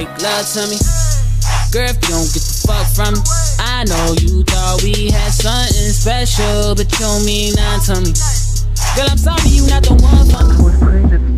make love to me. Girl, if you don't get the fuck from me, I know you thought we had something special, but you don't mean nothing to me. Girl, I'm sorry you not the one for me.